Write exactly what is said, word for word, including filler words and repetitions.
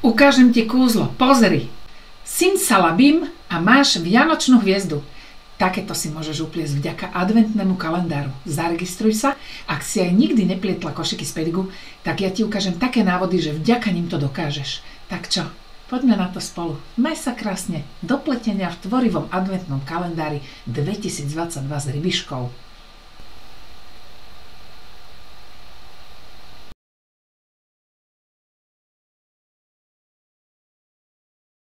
Ukážem ti kúzlo, pozri. Simsalabim a máš vianočnú hviezdu. Takéto si môžeš upliesť vďaka adventnému kalendáru. Zaregistruj sa. Ak si aj nikdy neplietla košiky z Pedigu, tak ja ti ukážem také návody, že vďaka nim to dokážeš. Tak čo? Poďme na to spolu. Maj sa krásne do pletenia v tvorivom adventnom kalendári dvetisícdvadsaťdva s rybiškou.